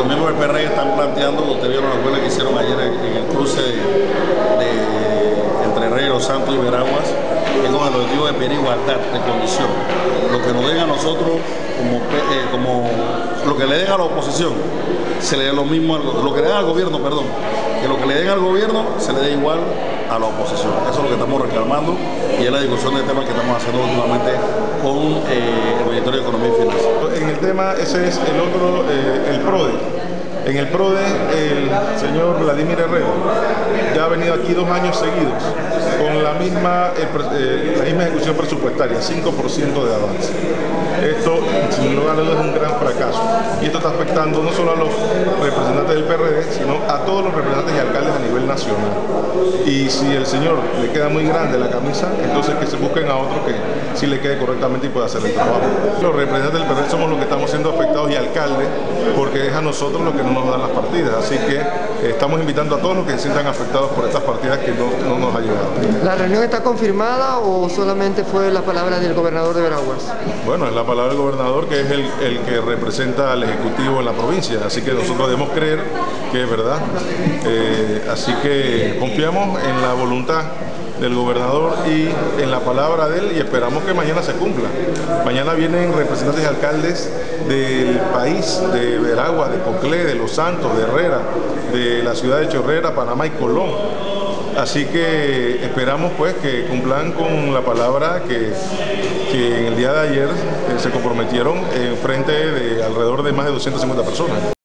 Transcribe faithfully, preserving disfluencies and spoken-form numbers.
los miembros del P R están planteando, ustedes vieron la huelga que hicieron ayer en, en el cruce de, de entre Reyes, Los Santos y Veraguas, es con el objetivo de pedir igualdad de condición. Lo que nos den a nosotros, como, eh, como lo que le den a la oposición, se le dé lo mismo, lo que le den al gobierno, perdón, que lo que le den al gobierno se le dé igual a la oposición. Eso es lo que estamos reclamando y es la discusión del tema que estamos haciendo últimamente con eh, el Ministerio de Economía y Finanzas. En el tema, ese es el otro, eh, el PRODE. En el PRODE, el señor Vladimir Herrero ya ha venido aquí dos años seguidos con la misma, eh, la misma ejecución presupuestaria, cinco por ciento de avance. Esto, sin lugar a dudas, es un gran fracaso. Y esto está afectando no solo a los representantes del P R D, sino a todos los representantes y alcaldes a nivel nacional. Y si el señor le queda muy grande la camisa, entonces que se busquen a otro que sí le quede correctamente y pueda hacer el trabajo. Los representantes del P R D somos los que estamos siendo afectados y alcaldes, porque es a nosotros lo que no nos dan las partidas. Así que eh, estamos invitando a todos los que se sientan afectados por estas partidas que no, no nos ha llegado. ¿La reunión está confirmada o solamente fue la palabra del gobernador de Veraguas? Bueno, es la palabra del gobernador, que es el, el que representa al Ejecutivo en la provincia, así que nosotros debemos creer que es verdad. Eh, así que confiamos en la voluntad del gobernador y en la palabra de él y esperamos que mañana se cumpla. Mañana vienen representantes y alcaldes del país, de Veraguas, de Coclé, de Los Santos, de Herrera, de la ciudad de Chorrera, Panamá y Colón. Así que esperamos pues que cumplan con la palabra que, que en el día de ayer eh, se comprometieron en frente de alrededor de más de doscientas cincuenta personas.